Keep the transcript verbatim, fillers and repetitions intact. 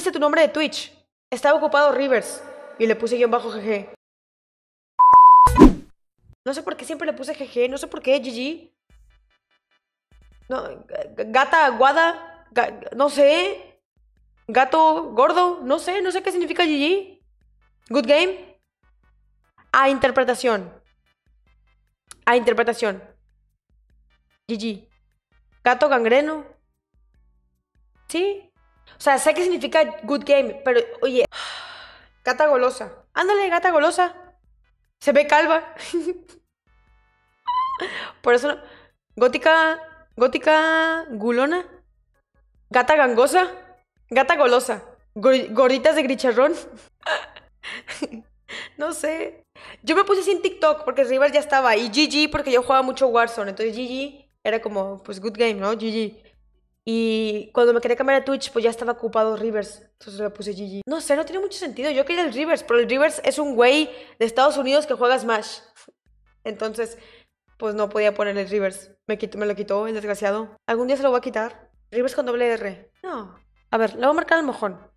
pusiste tu nombre de Twitch? Estaba ocupado Rivers. Y le puse guión bajo G G. No sé por qué siempre le puse G G. No sé por qué, G G. No, gata, guada. Ga, no sé. Gato, gordo. No sé, no sé qué significa G G. Good game. A interpretación. A interpretación. G G. Gato gangreno. Sí. O sea, sé que significa good game, pero oye. Gata golosa. Ándale, gata golosa. Se ve calva. Por eso no. Gótica. Gótica gulona. Gata gangosa. Gata golosa. Gor- gorditas de gricharrón. No sé. Yo me puse así en TikTok porque Rivers ya estaba. Y G G porque yo jugaba mucho Warzone. Entonces G G era como, pues, good game, ¿no? G G. Y cuando me quería cambiar a Twitch, pues ya estaba ocupado Rivers. Entonces le puse G G. No sé, no tiene mucho sentido. Yo quería el Rivers, pero el Rivers es un güey de Estados Unidos que juega Smash. Entonces, pues no podía poner el Rivers. Me, quitó, me lo quitó el desgraciado. Algún día se lo voy a quitar. Rivers con doble R. No. A ver, le voy a marcar al mojón.